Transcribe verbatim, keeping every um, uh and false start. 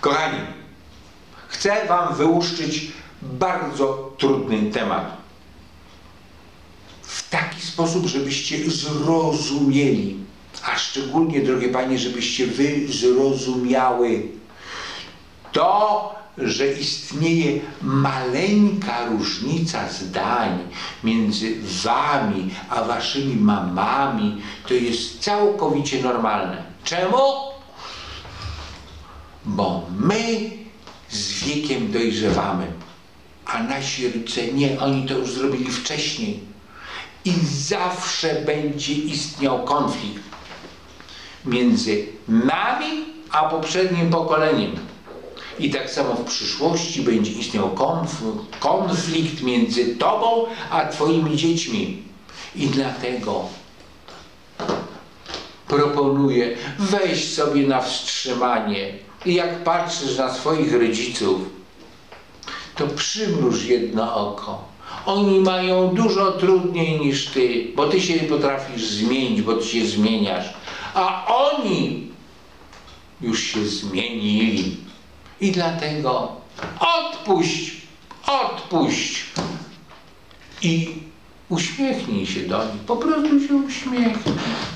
Kochani, chcę wam wyłuszczyć bardzo trudny temat. W taki sposób, żebyście zrozumieli, a szczególnie, drogie panie, żebyście wy zrozumiały to, że istnieje maleńka różnica zdań między wami a waszymi mamami, to jest całkowicie normalne. Czemu? Bo my z wiekiem dojrzewamy, a nasi rodzice nie, oni to już zrobili wcześniej. I zawsze będzie istniał konflikt między nami a poprzednim pokoleniem. I tak samo w przyszłości będzie istniał konflikt, konflikt między tobą a twoimi dziećmi. I dlatego proponuję, weź sobie na wstrzymanie i jak patrzysz na swoich rodziców, to przymruż jedno oko. Oni mają dużo trudniej niż ty, bo ty się potrafisz zmienić, bo ty się zmieniasz, a oni już się zmienili. I dlatego odpuść, odpuść i uśmiechnij się do nich, po prostu się uśmiechnij.